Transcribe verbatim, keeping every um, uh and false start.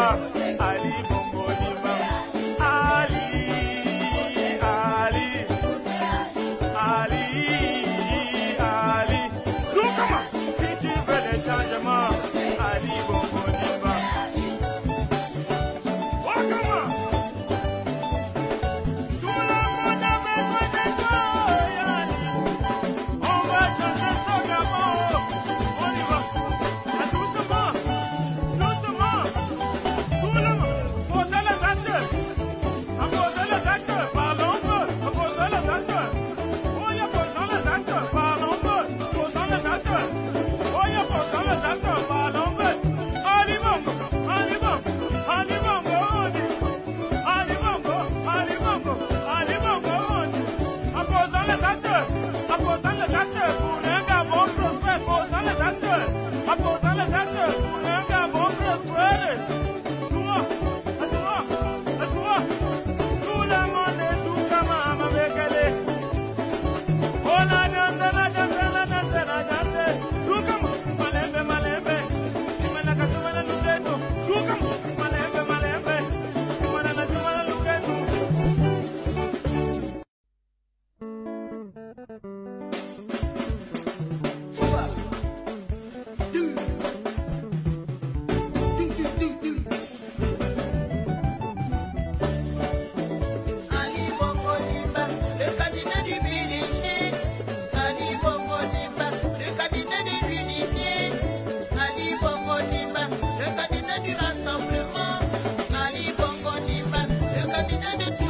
Ali Bongo Dimba. Ali, Ali, Ali, Ali. Zoukama, si tu veux les changements, Ali Bongo Dimba. Wakama. Tout le monde a besoin de toi, Yani. On va changer son amour. On y va. Doucement, doucement. Tout le monde, posez les actes. Posez les actes, parlons peu. Posez les actes. Oh, y'a posez les actes, parlons peu. Posez les actes. Oh, y'a posez les actes, parlons peu. Ali Bongo, Ali Bongo, Ali Bongo, Ali. Ali Bongo, Ali Bongo, Ali Bongo, Ali. Posez les actes, posez les actes pour un Gabon prospère. Posez les actes, posez les actes pour un Gabon prospère. Souma, souma, souma. Tout le monde est sous Kama Bekele. On a dansé, la dansé, la dansé, la dansé. Sous Kama, malembe, malembe. Simana kasumana luketo. Sous Kama, malembe, malembe. Simana na simana luketo. Ali Bongo Dimba, le candidat du P D G. Ali Bongo Dimba, le candidat de l'unité. Ali Bongo Dimba, le candidat du rassemblement. Ali Bongo Dimba, le candidat de tout